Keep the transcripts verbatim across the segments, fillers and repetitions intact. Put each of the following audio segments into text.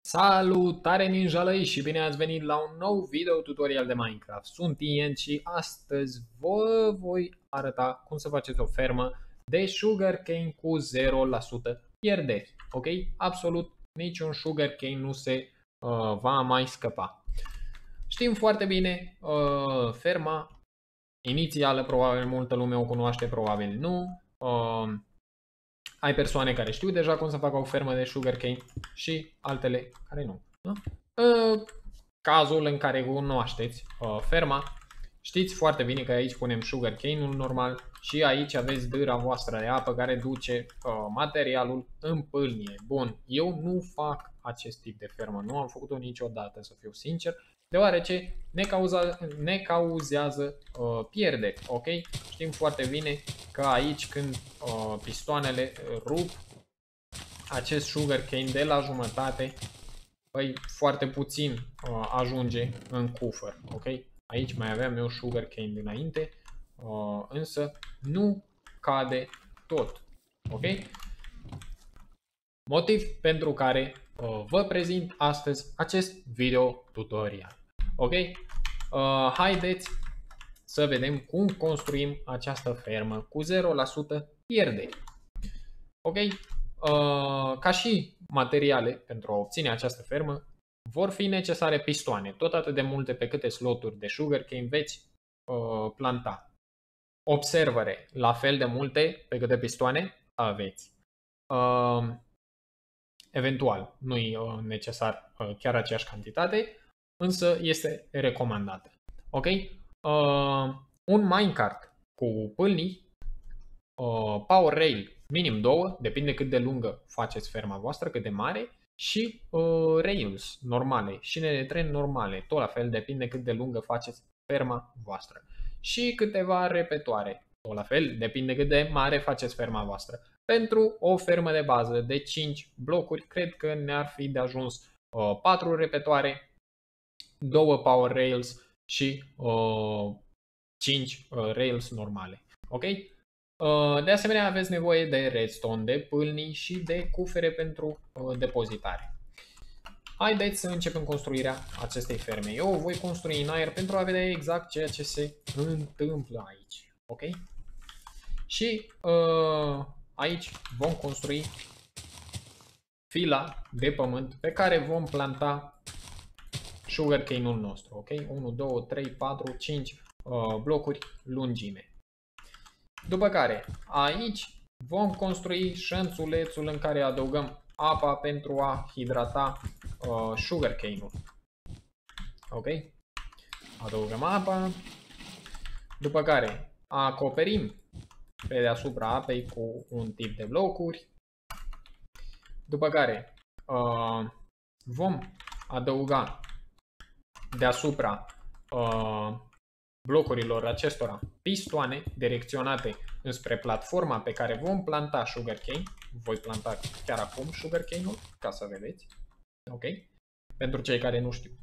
Salutare ninjalăi și bine ați venit la un nou video tutorial de Minecraft. Sunt Ian și astăzi vă voi arăta cum să faceți o fermă de sugarcane cu zero la sută pierderi. Ok? Absolut niciun sugarcane nu se uh, va mai scăpa. Știm foarte bine uh, ferma inițială, probabil multă lume o cunoaște, probabil nu. Uh, Ai persoane care știu deja cum să facă o fermă de sugarcane și altele care nu. Da? Cazul în care cunoașteți ferma, știți foarte bine că aici punem sugarcane-ul normal și aici aveți dâra voastră de apă care duce materialul în pâlnie. Bun, eu nu fac acest tip de fermă, nu am făcut-o niciodată, să fiu sincer, deoarece ne, cauza, ne cauzează uh, pierderi, ok? Știm foarte bine că aici când uh, pistoanele rup acest sugarcane de la jumătate, păi foarte puțin uh, ajunge în cufăr, ok? Aici mai aveam eu sugarcane dinainte, uh, însă nu cade tot, ok? Motiv pentru care uh, vă prezint astăzi acest video tutorial, ok? Uh, haideți să vedem cum construim această fermă cu zero la sută pierderi, ok? Uh, ca și materiale pentru a obține această fermă, vor fi necesare pistoane, tot atât de multe pe câte sloturi de sugarcane veți uh, planta. Observere, la fel de multe pe câte pistoane aveți. Uh, eventual, nu e uh, necesar uh, chiar aceeași cantitate, însă este recomandată. Ok? Uh, un minecart cu pâlnii, uh, power rail minim două, depinde cât de lungă faceți ferma voastră, cât de mare, și uh, rails normale, șine de tren normale, tot la fel, depinde cât de lungă faceți ferma voastră. Și câteva repetoare, tot la fel, depinde cât de mare faceți ferma voastră. Pentru o fermă de bază de cinci blocuri, cred că ne-ar fi de ajuns uh, patru repetoare, două power rails și uh, cinci uh, rails normale. Ok? De asemenea, aveți nevoie de redstone, de pâlnii și de cufere pentru depozitare. Haideți să începem construirea acestei ferme. Eu o voi construi în aer pentru a vedea exact ceea ce se întâmplă aici. Ok? Și uh, aici vom construi fila de pământ pe care vom planta sugarcane-ul nostru. Ok? unu, doi, trei, patru, cinci uh, blocuri lungime. După care, aici vom construi șanțulețul în care adăugăm apa pentru a hidrata uh, sugarcane-ul. Ok? Adăugăm apa. După care, acoperim pe deasupra apei cu un tip de blocuri. După care, uh, vom adăuga deasupra uh, blocurilor acestora pistoane direcționate înspre platforma pe care vom planta sugarcane. Voi planta chiar acum sugarcane-ul ca să vedeți. Ok? Pentru cei care nu știu.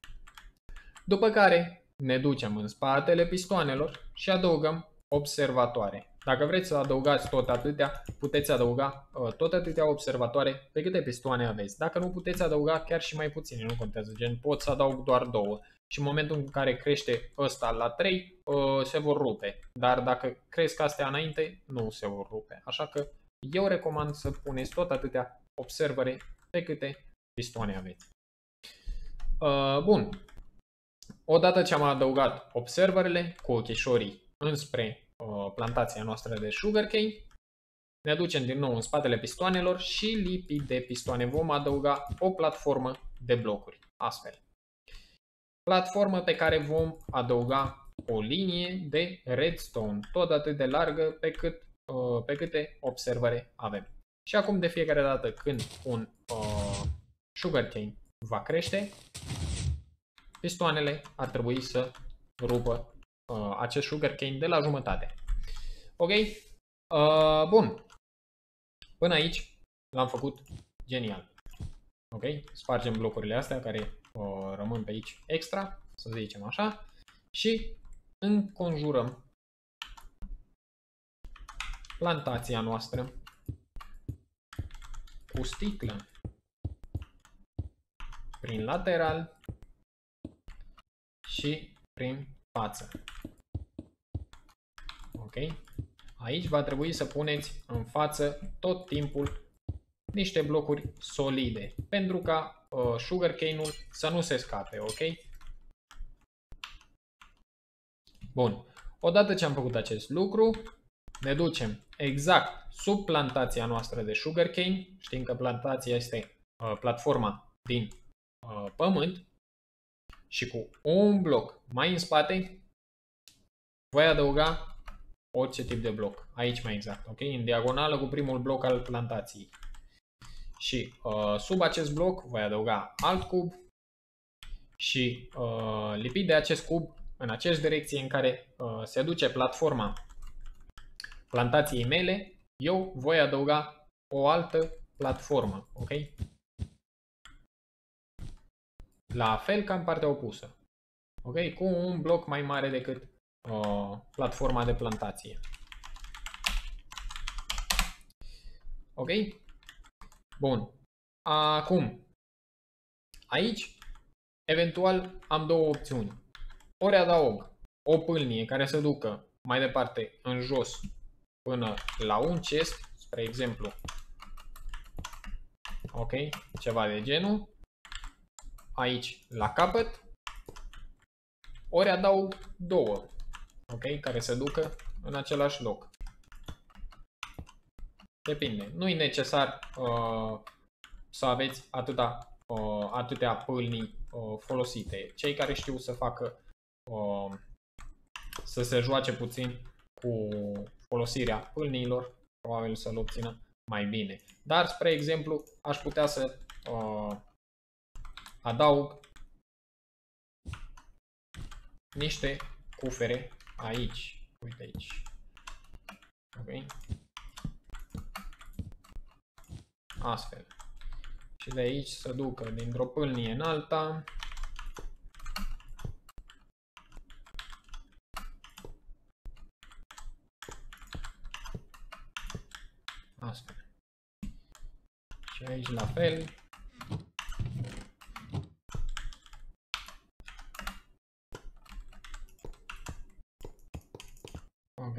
După care ne ducem în spatele pistoanelor și adăugăm observatoare. Dacă vreți să adăugați tot atâtea, puteți adăuga uh, tot atâtea observatoare pe câte pistoane aveți. Dacă nu, puteți adăuga chiar și mai puține, nu contează, gen pot să adaug doar două. Și în momentul în care crește ăsta la trei, uh, se vor rupe. Dar dacă cresc astea înainte, nu se vor rupe. Așa că eu recomand să puneți tot atâtea observare pe câte pistoane aveți. Uh, bun. Odată ce am adăugat observerele cu ochișorii înspre uh, plantația noastră de sugarcane, ne ducem din nou în spatele pistoanelor și lipit de pistoane vom adăuga o platformă de blocuri. Astfel. Platformă pe care vom adăuga o linie de redstone, tot atât de largă pe, cât, uh, pe câte observere avem. Și acum de fiecare dată când un uh, sugarcane va crește, pistoanele ar trebui să rupă uh, acest sugarcane de la jumătate. Ok? Uh, bun. Până aici l-am făcut genial. Ok? Spargem blocurile astea care uh, rămân pe aici extra, să zicem așa, și înconjurăm plantația noastră cu sticlă. prin lateral și prin față. Ok? Aici va trebui să puneți în față tot timpul niște blocuri solide, pentru ca uh, sugarcane-ul să nu se scape, ok? Bun. Odată ce am făcut acest lucru, ne ducem exact sub plantația noastră de sugarcane. Știm că plantația este uh, platforma din uh, pământ și cu un bloc mai în spate voi adăuga orice tip de bloc. Aici mai exact, ok? În diagonală cu primul bloc al plantației. Și uh, sub acest bloc voi adăuga alt cub și uh, lipit de acest cub în aceeași direcție în care uh, se duce platforma plantației mele, eu voi adăuga o altă platformă, ok? La fel ca în partea opusă, ok? Cu un bloc mai mare decât uh, platforma de plantație. Ok? Bun. Acum, aici, eventual, am două opțiuni. Ori adaug o pâlnie care să ducă mai departe în jos până la un chest, spre exemplu, ok, ceva de genul, aici la capăt, ori adaug două, ok, care să ducă în același loc. Depinde, nu e necesar uh, să aveți atâta, uh, atâtea pâlnii uh, folosite. Cei care știu să facă, uh, să se joace puțin cu folosirea pâlniilor, probabil să-l obțină mai bine. Dar, spre exemplu, aș putea să uh, adaug niște cufere aici. Uite aici. Ok? Astfel. Și de aici să ducă dintr-o pâlnie în alta. Astfel. Și aici la fel. Ok.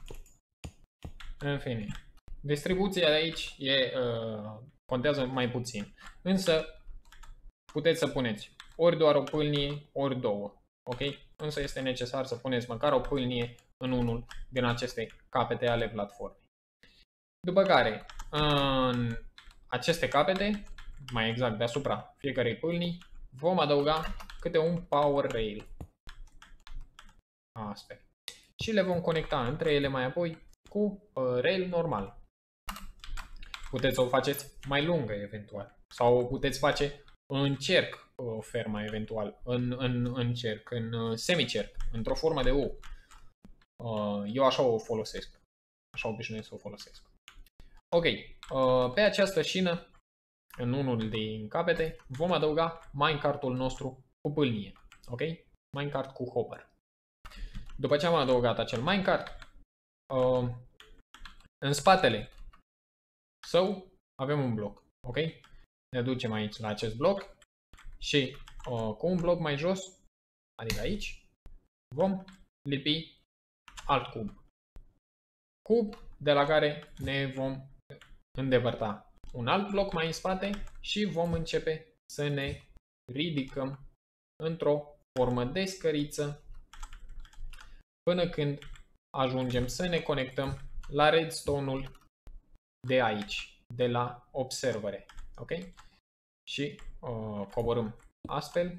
În fine. Distribuția de aici e, uh, contează mai puțin. Însă puteți să puneți ori doar o pâlnie, ori două. Ok? Însă este necesar să puneți măcar o pâlnie în unul din aceste capete ale platformei. După care, în aceste capete, mai exact deasupra fiecarei pâlnii, vom adăuga câte un power rail. Astfel. Și le vom conecta între ele mai apoi cu uh, rail normal. Puteți să o faceți mai lungă eventual. Sau o puteți face în cerc uh, ferma eventual. În, în, în cerc, în uh, semicerc, într-o formă de U. Uh, eu așa o folosesc. Așa obișnuiesc să o folosesc. Ok. Uh, pe această șină, în unul din capete, vom adăuga minecart-ul nostru cu pâlnie. Ok? Minecart cu hopper. După ce am adăugat acel minecart, uh, în spatele său avem un bloc. Ok? Ne ducem aici la acest bloc și uh, cu un bloc mai jos, adică aici, vom lipi alt cub. Cub de la care ne vom îndepărta un alt bloc mai în spate și vom începe să ne ridicăm într-o formă de scăriță până când ajungem să ne conectăm la redstone-ul de aici, de la observere. Ok? Și uh, coborâm astfel.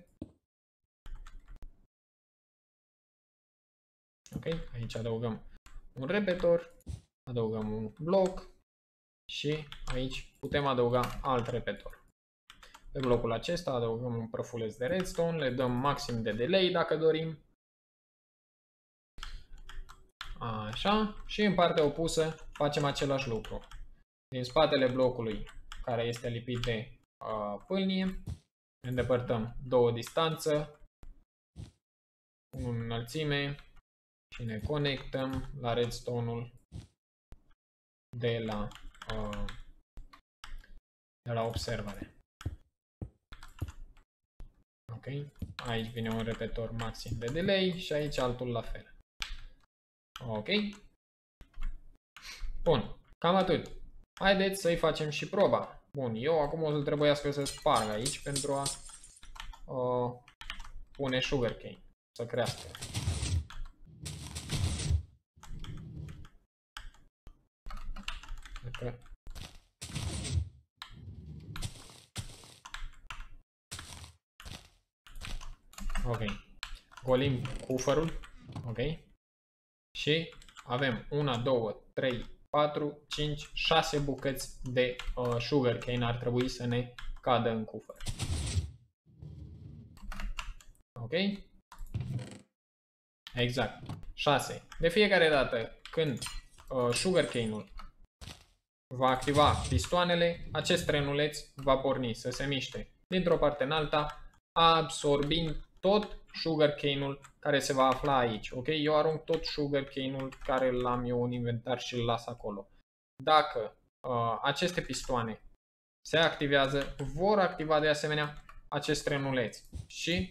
Ok? Aici adăugăm un repetor, adăugăm un bloc și aici putem adăuga alt repetor. Pe blocul acesta adăugăm un prăfuleț de redstone, le dăm maxim de delay dacă dorim. Așa, și în partea opusă facem același lucru. Din spatele blocului care este lipit de uh, pâlnie, îndepărtăm două distanță, o înălțime și ne conectăm la redstone-ul de la, uh, de la observare. Aici vine un repetitor maxim de delay și aici altul la fel. Ok. Bun. Cam atât. Haideți să-i facem și proba. Bun. Eu acum o să trebuiască să sparg aici pentru a uh, pune sugarcane. Să crească. Okay. Ok. Golim cufărul. Ok. Și avem unu, doi, trei, patru, cinci, șase bucăți de uh, sugarcane ar trebui să ne cadă în cufăr. Ok? Exact. șase. De fiecare dată când uh, sugarcane-ul va activa pistoanele, acest trenuleț va porni să se miște dintr-o parte în alta, absorbind tot sugarcane-ul care se va afla aici. Ok? Eu arunc tot sugarcane-ul care l-am eu în inventar și îl las acolo. Dacă uh, aceste pistoane se activează, vor activa de asemenea acest trenuleț și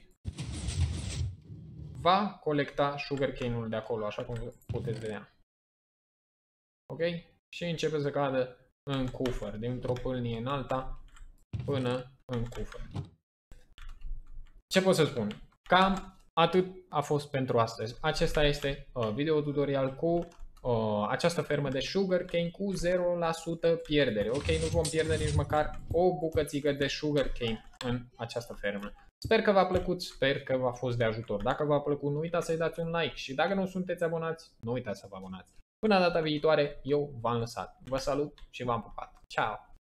va colecta sugarcane-ul de acolo, așa cum puteți vedea. Ok? Și începe să cadă în cufăr, dintr-o pâlnie în alta până în cufăr. Ce pot să spun? Cam atât a fost pentru astăzi. Acesta este uh, video tutorial cu uh, această fermă de sugarcane cu zero la sută pierdere. Ok, nu vom pierde nici măcar o bucățică de sugarcane în această fermă. Sper că v-a plăcut, sper că v-a fost de ajutor. Dacă v-a plăcut, nu uitați să-i dați un like și dacă nu sunteți abonați, nu uitați să vă abonați. Până data viitoare, eu v-am lăsat. Vă salut și v-am pupat. Ciao!